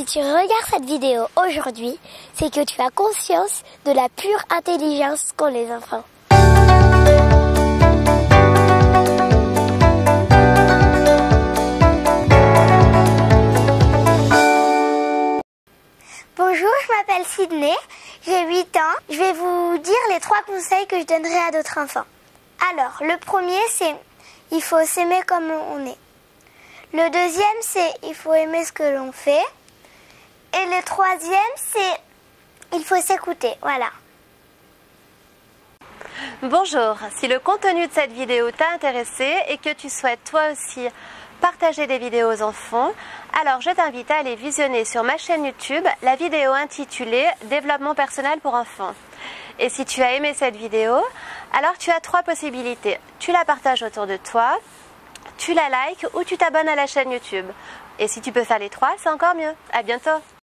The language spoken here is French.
Si tu regardes cette vidéo aujourd'hui, c'est que tu as conscience de la pure intelligence qu'ont les enfants. Bonjour, je m'appelle Sydney, j'ai 8 ans. Je vais vous dire les 3 conseils que je donnerai à d'autres enfants. Alors, le premier, c'est il faut s'aimer comme on est. Le deuxième, c'est il faut aimer ce que l'on fait. Et le troisième, c'est il faut s'écouter. Voilà. Bonjour, si le contenu de cette vidéo t'a intéressé et que tu souhaites toi aussi partager des vidéos aux enfants, alors je t'invite à aller visionner sur ma chaîne YouTube la vidéo intitulée « Développement personnel pour enfants ». Et si tu as aimé cette vidéo, alors tu as 3 possibilités. Tu la partages autour de toi, tu la likes ou tu t'abonnes à la chaîne YouTube. Et si tu peux faire les 3, c'est encore mieux. À bientôt.